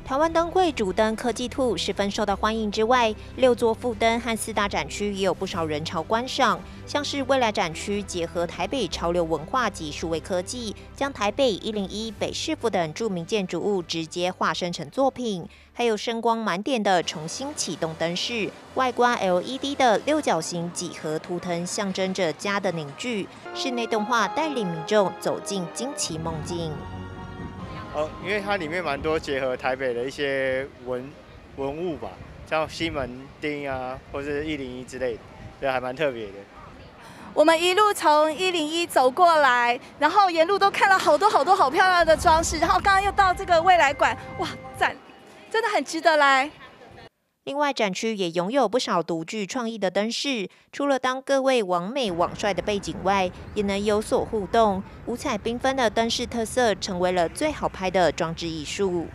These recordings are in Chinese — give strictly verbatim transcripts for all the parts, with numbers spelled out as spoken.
台湾灯会主灯科技兔十分受到欢迎之外，六座副灯和四大展区也有不少人潮观赏。像是未来展区结合台北潮流文化及数位科技，将台北一零一、北市府等著名建筑物直接化身成作品，还有声光满点的重新启动灯饰，外观 L E D 的六角形几何图腾象征着家的凝聚，室内动画带领民众走进惊奇梦境。 哦，因为它里面蛮多结合台北的一些文文物吧，像西门町啊，或是一零一之类的，对，还蛮特别的。 我们一路从一零一走过来，然后沿路都看到好多好多好漂亮的装饰，然后刚刚又到这个未来馆，哇，赞，真的很值得来。 另外，展区也拥有不少独具创意的灯饰，除了当各位网美网帅的背景外，也能有所互动。五彩缤纷的灯饰特色，成为了最好拍的装置艺术。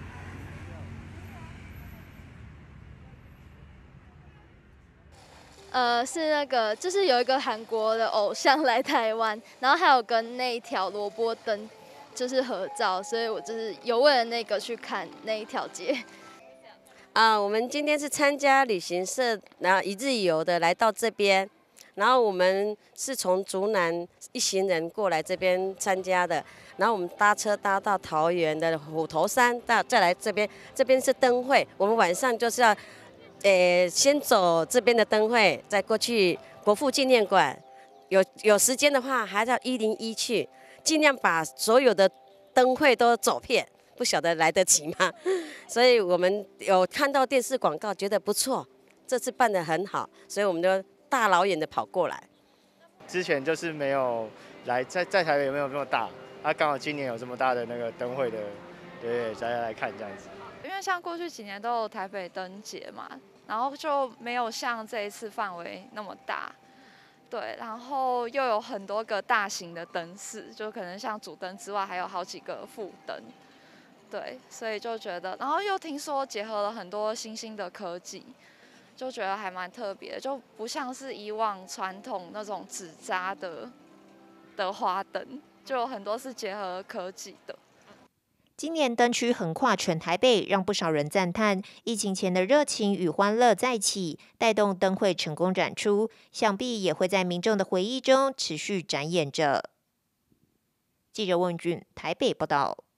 呃，是那个，就是有一个韩国的偶像来台湾，然后还有跟那一条萝卜灯就是合照，所以我就是有为了那个去看那一条街。 啊，我们今天是参加旅行社，然后一日游的来到这边，然后我们是从竹南一行人过来这边参加的，然后我们搭车搭到桃园的虎头山，到再来这边，这边是灯会，我们晚上就是要，呃，先走这边的灯会，再过去国父纪念馆，有有时间的话还到一零一去，尽量把所有的灯会都走遍。不晓得来得及吗？所以我们有看到电视广告，觉得不错，这次办得很好，所以我们就大老远的跑过来。 之前就是没有来，在在台北没有这么大，啊，刚好今年有这么大的那个灯会的，对，大家来看这样子。 因为像过去几年都有台北灯节嘛，然后就没有像这一次范围那么大。对，然后又有很多个大型的灯饰，就可能像主灯之外，还有好几个副灯。对，所以就觉得，然后又听说结合了很多新兴的科技，就觉得还蛮特别的，就不像是以往传统那种纸扎的的花灯，就有很多是结合科技的。 今年灯区横跨全台北，让不少人赞叹疫情前的热情与欢乐再起，带动灯会成功展出，想必也会在民众的回忆中持续展演着。记者问俊台北报道。